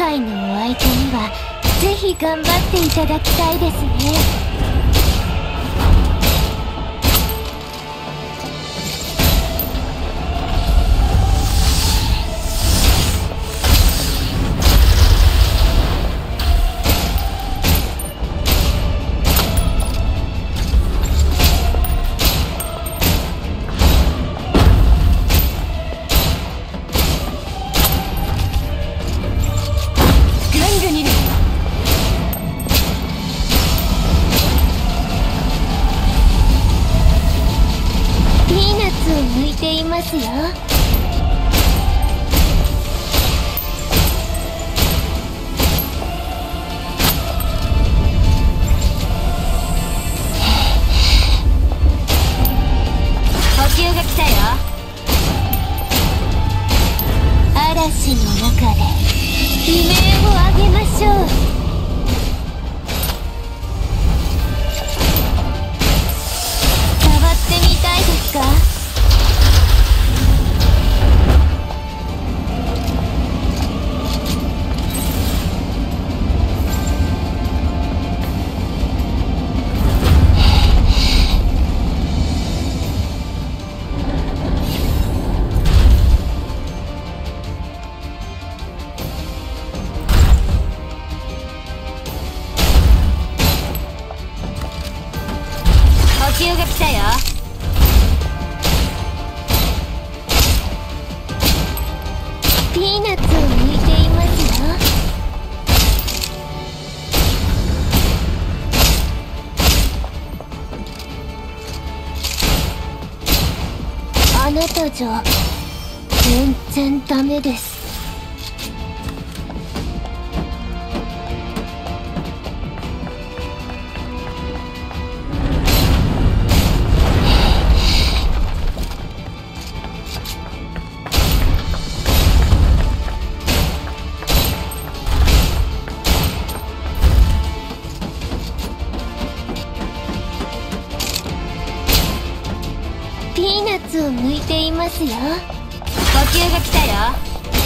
回のお相手にはぜひ頑張っていただきたいですね。向いていますよ。補給が来たよ。嵐の中で悲鳴を上げましょう。触ってみたいですか？補給が来たよ。ピーナッツを抜いていますよ。あなたじゃ全然ダメです。ピーナッツを抜いていますよ。補給が来たよ。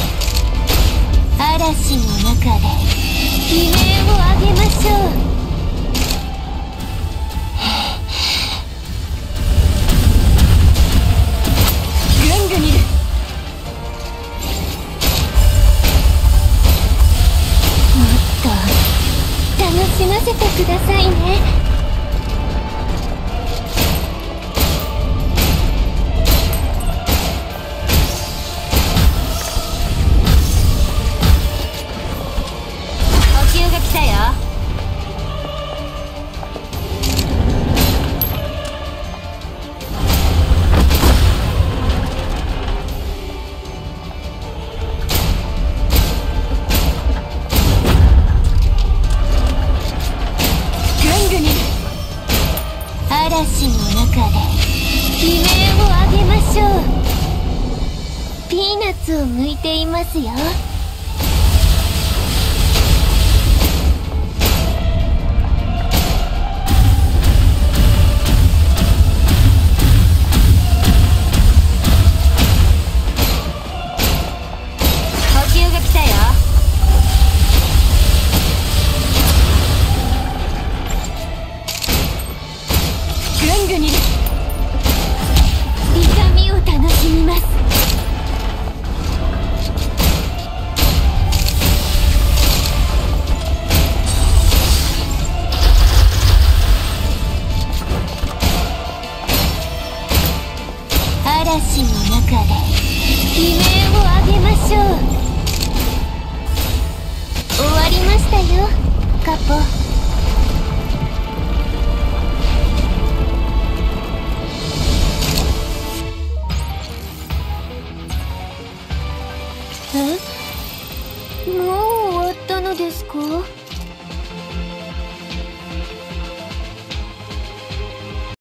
嵐の中で悲鳴を上げましょう。グングニル。もっと楽しませてくださいね。来たよ。グングニル。嵐の中で悲鳴を上げましょう。ピーナッツを抜いていますよ。グングニル。痛みを楽しみます。嵐の中で悲鳴を上げましょう。終わりましたよ、カポ。